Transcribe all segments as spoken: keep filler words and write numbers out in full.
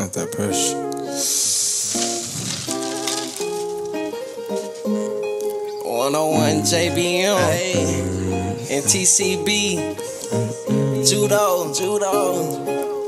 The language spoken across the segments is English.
Not that pressure. one oh one J B M and T C B Judo, Judo.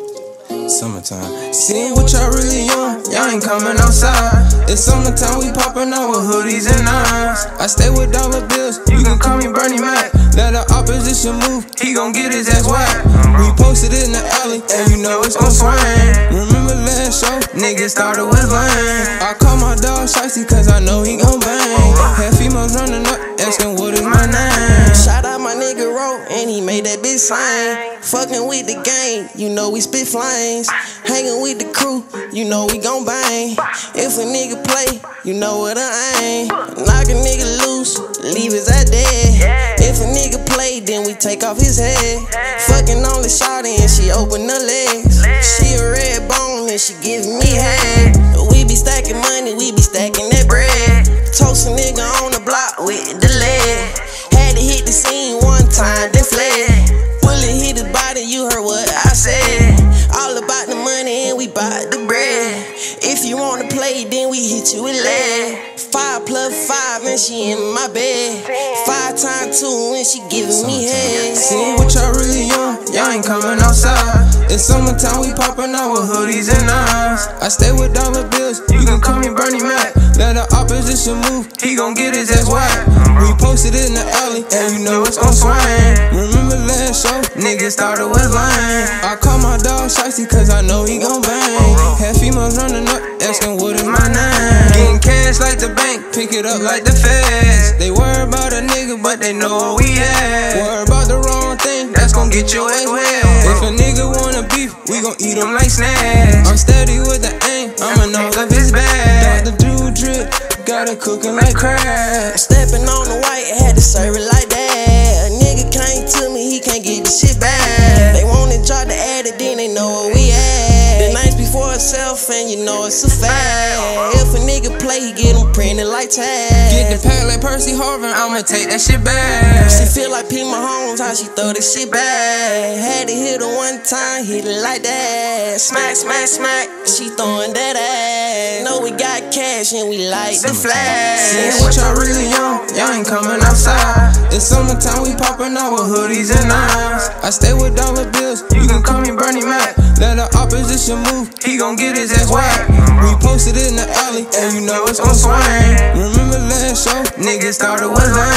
Summertime. Seeing what y'all really on, y'all ain't coming outside. It's summertime, we popping out with hoodies and nines. I stay with dollar bills, you can call me Bernie Mac. Let the opposition move, he gon' get his ass whacked. We posted in the alley, and you know it's gon' swing. Remember last show, niggas started with lame. I call my dog Shicey, cause I know he gon' bang. Had females running up, asking what is my name. Shout out my nigga Ro, and he made that bitch sing. Fucking with the gang, you know we spit flames. Hanging with the crew, you know we gon' bang. If a nigga play, you know what I aim. Knock a nigga loose, leave his ass dead. If a nigga play, then we take off his head. Fucking on the shawty and she open her legs. She a red bone and she giving me head. We be stacking money, we be stacking that bread. Toast a nigga on the block with the lead. Had to hit the scene one time, then fled. Bullet hit his body, you heard what I said. All about the money and we bout the bread. If you wanna play, then we hit you with lead. Five plus five and she in my bed. Five times two and she giving me head. Seeing what y'all really on, y'all ain't coming outside. It's summertime, we popping out with hoodies and nines. I stay with dollar bills, you can call me Bernie Mac. Let the opposition move, he gon' get his ass whacked. We posted in the alley, and you know it's gon' swing. Remember last show, niggas started with lame. I call my dog Shicey, cause I know he gon' bang. Had females running up, asking what is my name. Getting cash like the bank, pick it up like the feds. They worry about a nigga, but they know where we at. Worry about the wrong thing, that's gon' get your ass wet. If a nigga wanna beef, we gon' eat him like snacks. I'm steady with the aim, I'ma knock up his back. Doctor Drew drip, got it cooking like crack. Stepping on the white, had to serve it like that. A nigga came to me, he can't get the shit back. They wanna try to add it, then they know where we at. The nights before itself, and you know it's a fact. If a nigga play, he get him printed like tags. Get the pack like Percy Harvin, I'ma take that shit back. She feel like P. Mahomes, how she throw this shit back. Had to hit her one time, hit it like that. Smack, smack, smack, she throwing that ass. Know we got cash and we like the flash. Seeing what y'all really on, y'all ain't coming outside. It's summertime, we popping out with hoodies and nines. I stay with dollar bills, you can call me Bernie Mac. Let the opposition move, he gon' get his ass whacked. We posted in the alley, and you know it's gon' swing. Remember last show, niggas started with lame.